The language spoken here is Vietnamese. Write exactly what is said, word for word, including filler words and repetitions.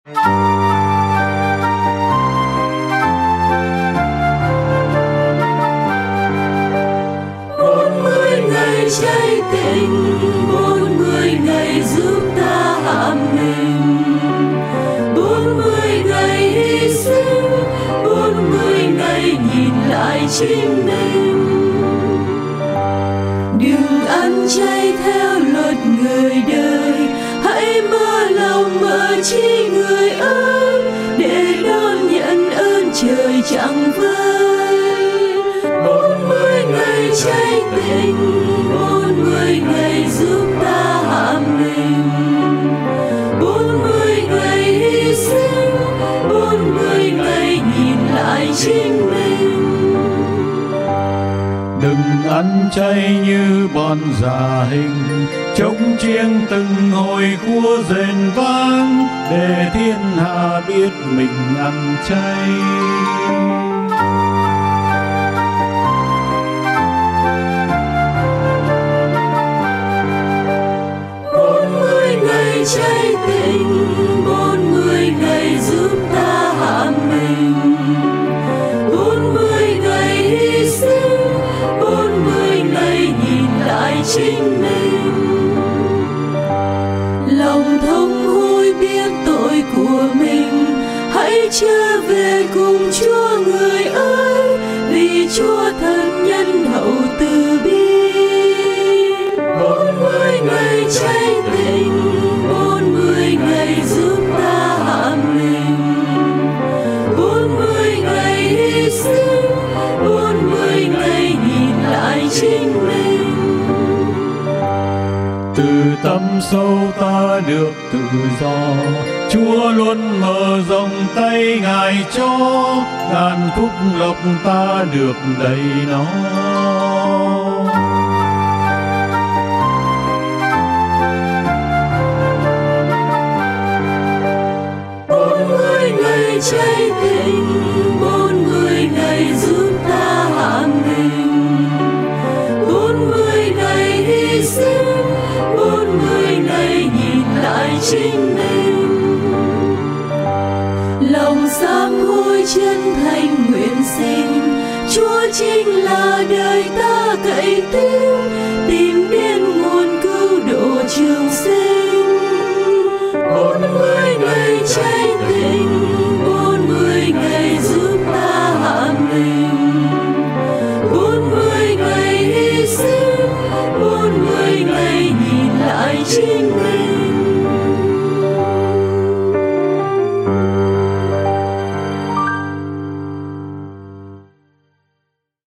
bốn mươi ngày cháy tình, bốn mươi ngày giúp ta hạ mình, bốn mươi ngày hy sinh, bốn mươi ngày nhìn lại chính mình. Đừng ăn chay theo luật người đời, hãy mở lòng mở trí người ơi, để đón nhận ơn trời chẳng vơi. Bốn mươi ngày cháy tình, bốn mươi ngày giúp ta hạ mình, bốn mươi ngày hy sinh, bốn mươi ngày nhìn lại chính mình. Đừng ăn chay như bọn già hình, chống chiêng từng hồi khua rền vang, để thiên hạ biết mình ăn chay. Bốn mươi ngày cháy tình, bốn mươi ngày giúp ta hạ mình, bốn mươi ngày hy sinh, bốn mươi ngày nhìn lại chính mình. Lòng thông hối biết tội của mình, hãy trở về cùng Chúa người ơi, vì Chúa thân nhân hậu từ bi. Bốn mươi ngày cháy tình, bốn mươi ngày giúp ta hạ mình, bốn mươi ngày hy sinh, bốn mươi ngày nhìn lại chính mình. Từ tâm sâu ta được tự do, Chúa luôn mở rộng tay Ngài cho, ngàn phúc lộc ta được đầy nó. Bốn mươi ngày cháy tình, bốn mươi ngày giúp ta hạ mình, bốn mươi ngày hy sinh, bốn mươi ngày nhìn lại chính mình. Lòng sám hối chân thành nguyện xin, Chúa chính là đời ta cậy tin, tìm đến nguồn cứu độ trường sinh. Bốn mươi ngày cháy tình,